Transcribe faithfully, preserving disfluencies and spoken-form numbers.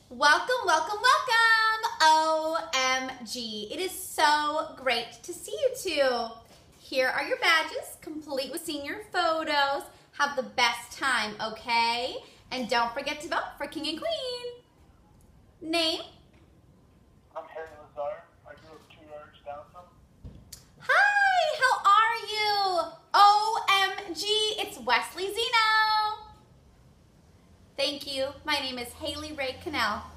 Welcome, welcome, welcome! O M G, it is so great to see you two. Here are your badges, complete with senior photos. Have the best time, okay? And don't forget to vote for King and Queen. Name? I'm HaleyRae. I grew up two yards down from. Hi, how are you? O M G, it's Wesley Zeno. Thank you. My name is HaleyRaecannell.